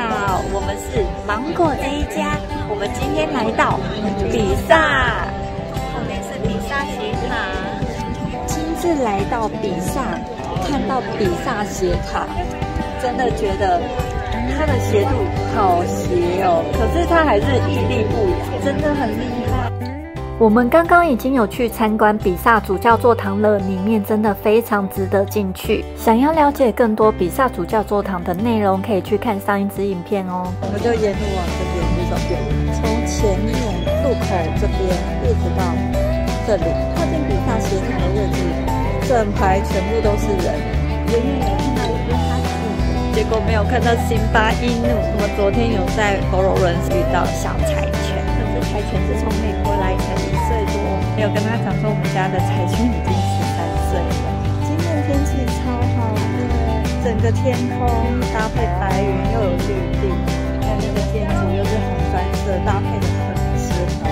好，我们是芒果这一家。我们今天来到比萨，后面是比萨斜塔。亲自来到比萨，看到比萨斜塔，真的觉得它的斜度好斜哦，可是它还是屹立不摇，真的很厉害。我们刚刚已经有去参观比萨主教座堂了，里面真的非常值得进去。想要了解更多比萨主教座堂的内容，可以去看上一支影片哦。我们就沿路往这边去走，从前面路口这边一直到这里，靠近比萨斜塔的位置，整排全部都是人。远远有看到一只哈士，结果没有看到辛巴伊努。我们昨天有在佛罗伦斯遇到小柴犬，可是柴犬是从美国来才1岁多，没有跟他讲说我们家的柴犬已经13岁了。今天天气超好的，整个天空搭配白云又有绿地，还有那个建筑又是红砖色，搭配的很协调。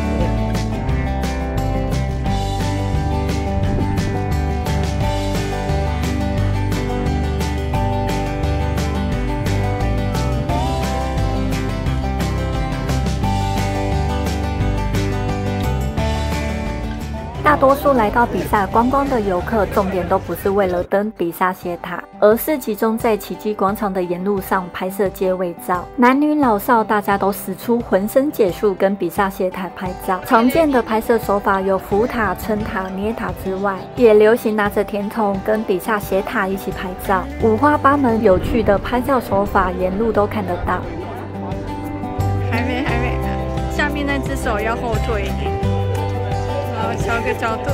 大多数来到比萨观光的游客，重点都不是为了登比萨斜塔，而是集中在奇迹广场的沿路上拍摄街尾照。男女老少大家都使出浑身解数跟比萨斜塔拍照。常见的拍摄手法有扶塔、撑塔、捏塔之外，也流行拿着甜筒跟比萨斜塔一起拍照。五花八门有趣的拍照手法，沿路都看得到。 还没，下面那只手要后退一点。好，调个角度，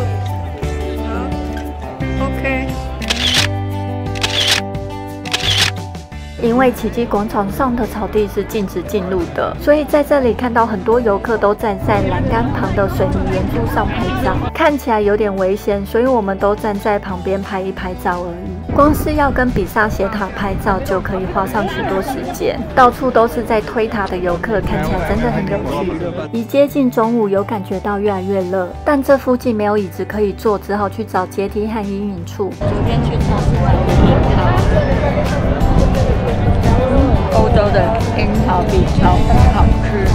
好 ，OK。 因为奇迹广场上的草地是禁止进入的，所以在这里看到很多游客都站在栏杆旁的水泥圆柱上拍照，看起来有点危险，所以我们都站在旁边拍一拍照而已。光是要跟比萨斜塔拍照就可以花上许多时间，到处都是在推塔的游客，看起来真的很有趣。一接近中午，有感觉到越来越热，但这附近没有椅子可以坐，只好去找阶梯和阴影处。昨天去超市买的樱桃。欧洲的樱桃比超好吃。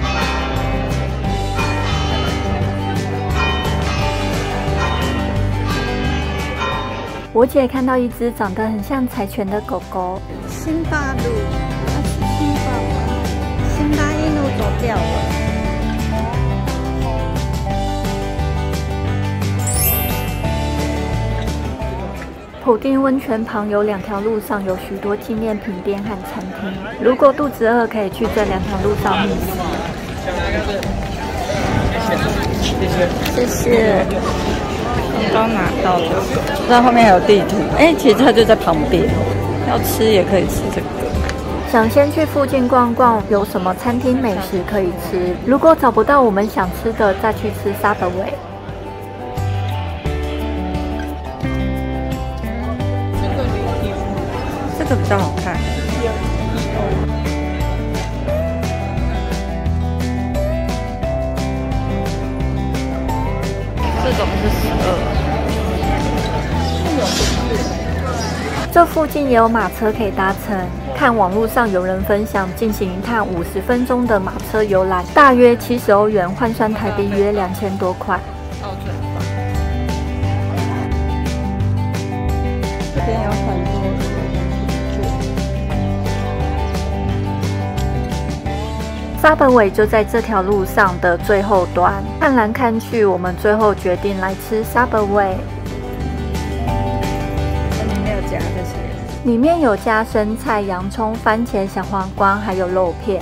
我姐看到一只长得很像柴犬的狗狗，辛巴鲁，它是辛巴吗？辛巴伊努走掉了。普丁温泉旁有2条路上有许多纪念品店和餐厅，如果肚子饿，可以去这2条路上觅食。谢谢。 刚拿到了， 那后面还有地图，其实它就在旁边，要吃也可以吃这个。想先去附近逛逛，有什么餐厅美食可以吃？如果找不到我们想吃的，再去吃 Subway。这个比较好看。这种是12。这附近也有马车可以搭乘。看网络上有人分享，进行一趟50分钟的马车游览，大约70欧元，换算台币约2000多块。这边有很多。Subway就在这条路上的最后端，看来看去，我们最后决定来吃 Subway。里面有加这些，里面有加生菜、洋葱、番茄、小黄瓜，还有肉片。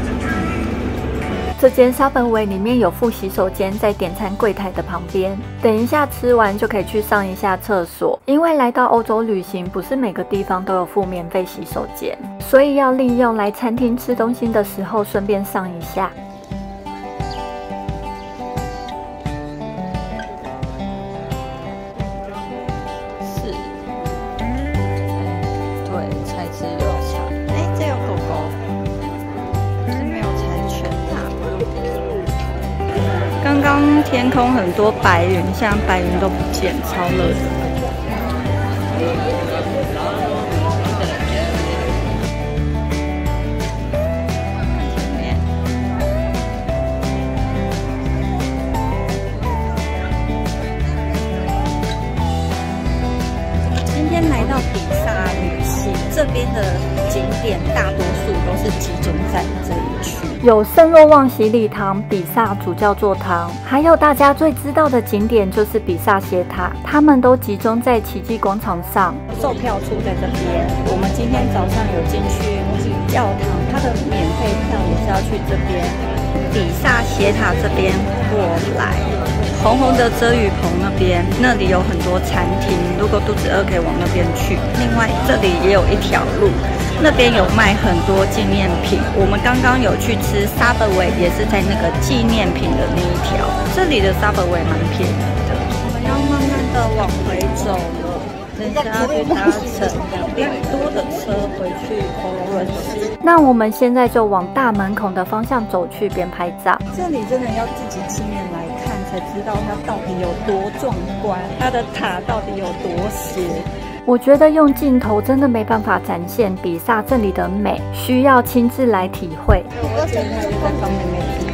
这间 Subway 里面有附洗手间，在点餐柜台的旁边。等一下吃完就可以去上一下厕所，因为来到欧洲旅行，不是每个地方都有附免费洗手间，所以要利用来餐厅吃东西的时候顺便上一下。对，才吃肉肠。这有狗狗，可是没有柴犬啊。刚刚天空很多白云，现在白云都不见，超热的。 店大多数都是集中在这一区。 有圣若望洗礼堂、比萨主教座堂，还有大家最知道的景点就是比萨斜塔，它们都集中在奇迹广场上。 售票处在这边，我们今天早上有进去教堂，它的免费票也是要去这边。比萨斜塔这边过来，红红的遮雨棚那边，那里有很多餐厅，如果肚子饿可以往那边去。另外这里也有一条路。那边有卖很多纪念品，我们刚刚有去吃 Subway， 也是在那个纪念品的那一条。这里的 Subway 蛮便宜的。我们要慢慢的往回走了，等一下要去搭乘2点多的车回去佛罗伦斯。 那我们现在就往大门口的方向走去，边拍照。 这里真的要自己亲眼来看，才知道它到底有多壮观，它的塔到底有多斜。 我觉得用镜头真的没办法展现比萨这里的美，需要亲自来体会。 我现在就在帮妹妹煮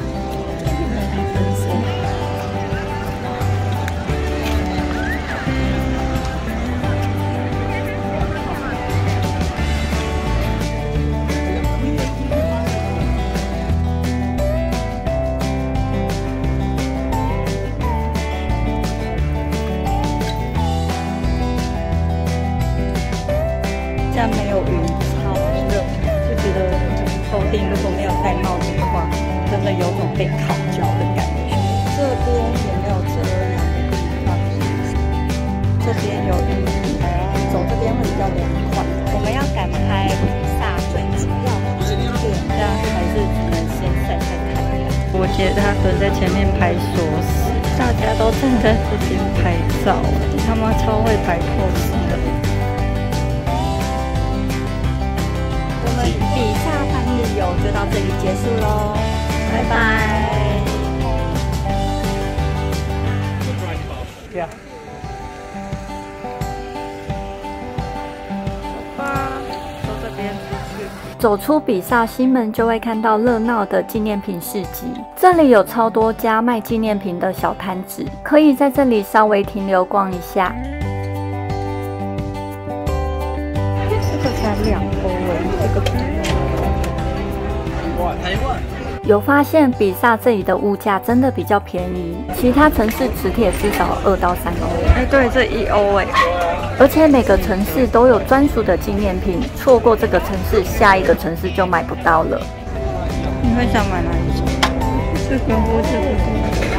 这样没有云，超热，就觉得头顶如果没有戴帽子的话，真的有种被烤焦的感觉。这边也没有遮阳的地方，这边有雨，走这边会比较凉快。我们要赶拍比萨最主要的景点，这样还是只能先晒晒太阳。我觉得他蹲在前面拍锁死，大家都站在这边拍照，他们超会摆 pose 的。比萨班旅游就到这里结束喽，拜拜。走吧，走这边出去。 走出比萨西门，就会看到热闹的纪念品市集。这里有超多家卖纪念品的小摊子，可以在这里稍微停留逛一下。 这个才2欧耶，这个。 有发现比萨这里的物价真的比较便宜，其他城市磁铁至少2到3欧。 哎，对，这1欧哎。 而且每个城市都有专属的纪念品，错过这个城市，下一个城市就买不到了。 你会想买哪一种？这个或这个。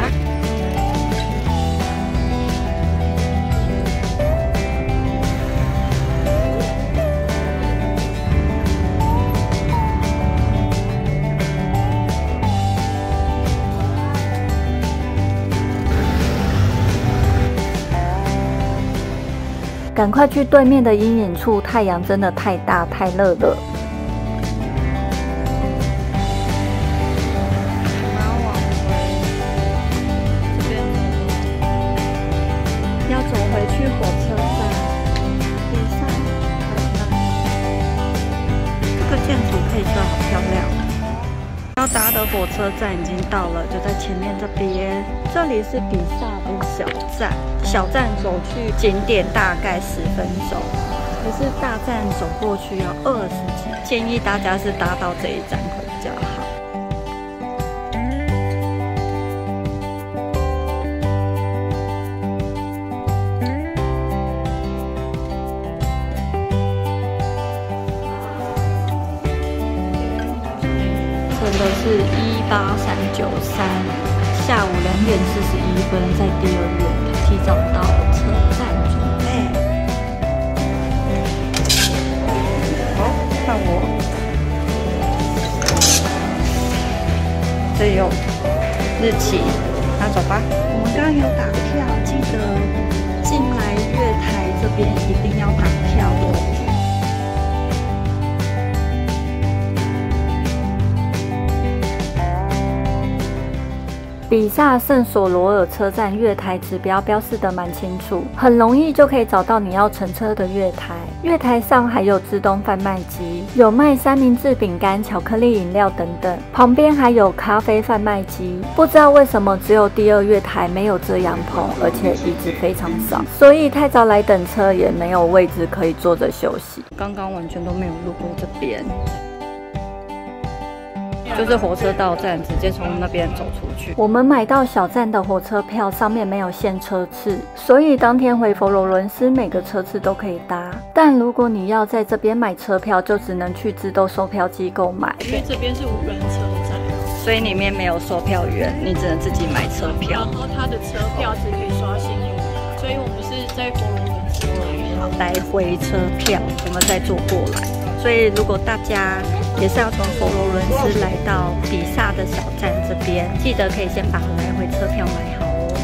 赶快去对面的阴影处，太阳真的太大太热了。 要走回去火车站。比萨，这个建筑配色好漂亮。要搭的火车站已经到了，就在前面这边。这里是比萨的小站，小站走去景点大概10分钟，可是大站走过去要20几，建议大家是搭到这一站会比较好。真的是18393，下午2点41分在第2院提早到车站准备。好，看我，这里有日期，拿走吧。我们刚刚有打票，记得进来月台这边一定要打票哦。 比比萨圣索罗尔车站月台指标标示得蛮清楚，很容易就可以找到你要乘车的月台。月台上还有自动贩卖机，有卖三明治、饼干、巧克力饮料等等，旁边还有咖啡贩卖机。不知道为什么只有第2月台没有遮阳棚，而且椅子非常少，所以太早来等车也没有位置可以坐着休息。刚刚完全都没有路过这边。就是火车到站，直接从那边走出去。我们买到小站的火车票，上面没有限车次，所以当天回佛罗伦斯每个车次都可以搭。但如果你要在这边买车票，就只能去自动售票机购买。 因为这边是无人车站， 所以里面没有售票员，你只能自己买车票。 然后它的车票只可以刷信用卡，所以我们是在佛罗伦斯来回车票，我们再坐过来。所以如果大家也是要从佛罗伦斯来到比萨的小站这边，记得可以先把来回车票买好哦。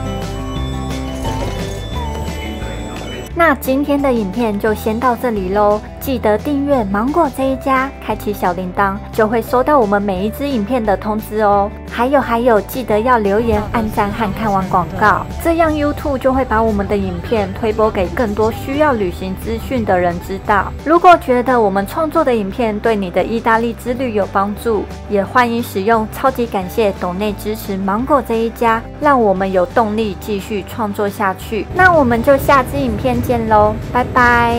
那今天的影片就先到这里咯，记得订阅芒果这一家，开启小铃铛，就会收到我们每一支影片的通知哦。还有，记得要留言、按赞和看完广告，这样 YouTube 就会把我们的影片推播给更多需要旅行资讯的人知道。如果觉得我们创作的影片对你的意大利之旅有帮助，也欢迎使用超级感谢斗内支持芒果这一家，让我们有动力继续创作下去。那我们就下支影片见咯，拜拜。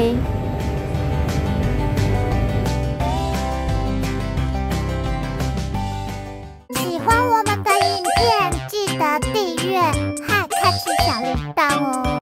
喜欢我们的影片，记得订阅和开启小铃铛哦。